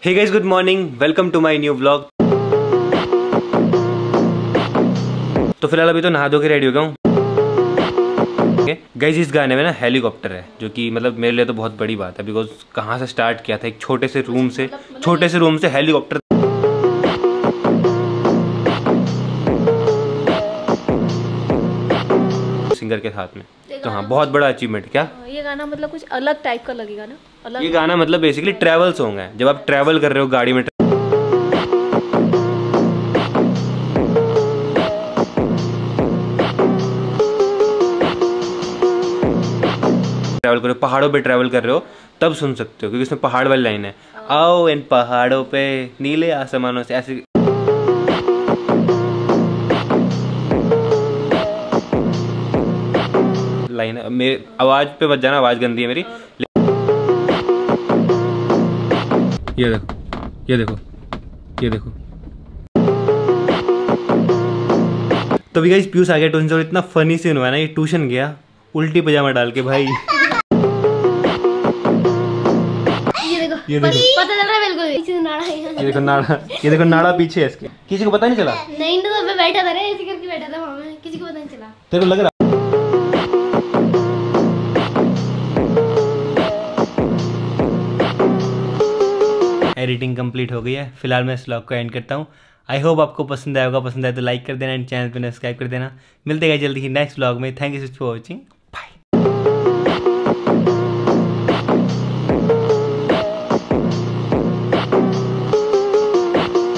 Hey guys, good morning, welcome to my new vlog. तो फिलहाल अभी तो नहा धो के रेडी हो गया हूँ। गाइस, इस गाने में ना हेलीकॉप्टर है, जो कि मतलब मेरे लिए तो बहुत बड़ी बात है, बिकॉज कहाँ से स्टार्ट किया था, एक छोटे से रूम से हेलीकॉप्टर सिंगर के साथ में। तो हाँ, बहुत बड़ा अचीवमेंट। क्या ये गाना मतलब कुछ अलग टाइप का लगेगा ना? अलग। ये गाना मतलब बेसिकली ट्रैवल सॉन्ग है। जब आप ट्रैवल कर रहे हो गाड़ी में, ट्रैवल कर रहे हो, पहाड़ों पे ट्रैवल कर रहे हो, तब सुन सकते हो, क्योंकि इसमें पहाड़ वाली लाइन है। आओ इन पहाड़ों पे नीले आसमानों से, ऐसे लाइन है। मेरे आवाज पे बच जाना, आवाज गंदी है मेरी। ये देखो, ये देखो, ये देखो। तो भी गाइस, पीयूष आ गया ट्यूशन से और इतना फनी सीन हुआ ना, ये ट्यूशन गया उल्टी पजामा डाल के भाई। ये देखो, पता चल रहा है बिल्कुल। ये देखो नाड़ा, ये देखो नाड़ा पीछे है इसके। किसी को पता नहीं चला? नहीं तो मैं बैठा था रे, ऐसे करके बैठा था वहां में, किसी को पता नहीं चला। तेरे को लग रहा? एडिटिंग कंप्लीट हो गई है। फिलहाल मैं इस व्लॉग को एंड करता हूँ। आई होप आपको पसंद आया होगा। पसंद आए तो लाइक कर देना एंड चैनल पे सब्सक्राइब कर देना। मिलते हैं जल्दी ही नेक्स्ट व्लॉग में। Thank you so much for watching.